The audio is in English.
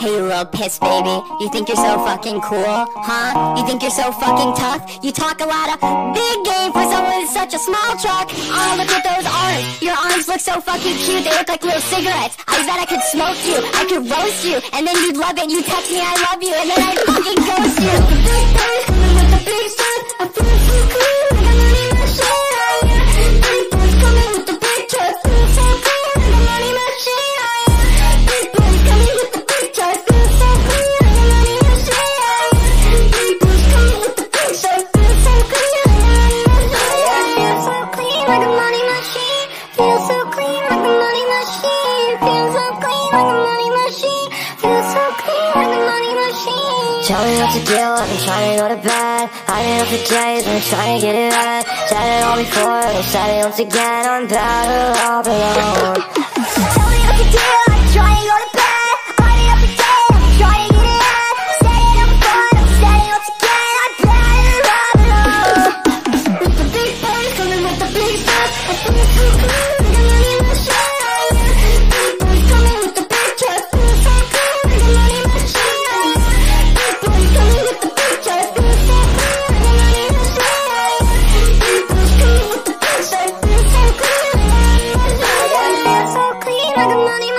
Hey, you little piss baby, you think you're so fucking cool, huh? You think you're so fucking tough? You talk a lot of big game for someone with such a small truck. Oh, look at those arms. Your arms look so fucking cute, they look like little cigarettes. I bet I could smoke you, I could roast you, and then you'd love it. You text me I love you, and then I'd fucking ghost you. The big boys coming with the big stuff. I feel so cool, I got money machine on ya. Big boys coming with the big truck. Feel so cool, I got money machine on ya. Big boys coming with the big truck. Feel so cool, I got money machine on ya. Big boys coming with the big truck. Feel so cool, I got money machine on ya. Feel so clean like a money machine. Feel so clean like a money machine. Feel so clean like a money machine. Feel so clean like a money machine. Tell me what to do, I've been trying to go to bed. I didn't know for days, been trying to get it right. Said it all before, they said it once again. I'm better off alone. Tell me what to do, I've been trying to go to bed. I didn't know for days, I've been trying to get it right. Said it all before, they said it once again. I'm better off alone. With the big boys coming with the big stuff. I feel so cool, I got money machine on ya. Big boys coming with the big truck. Feel so cool, I got money machine on ya. Big boys coming with the big truck. Feel so cool, I got money machine on ya. Big boys coming with the big truck. Feel so cool, I got money machine on ya. Feel so clean, I got money